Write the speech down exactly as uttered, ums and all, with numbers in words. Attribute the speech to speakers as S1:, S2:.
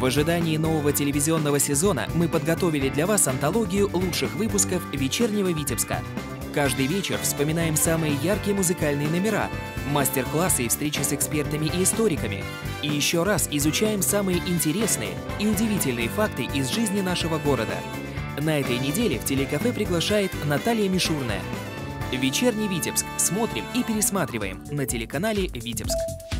S1: В ожидании нового телевизионного сезона мы подготовили для вас антологию лучших выпусков «Вечернего Витебска». Каждый вечер вспоминаем самые яркие музыкальные номера, мастер-классы и встречи с экспертами и историками. И еще раз изучаем самые интересные и удивительные факты из жизни нашего города. На этой неделе в телекафе приглашает Наталья Мишурная. «Вечерний Витебск» смотрим и пересматриваем на телеканале «Витебск».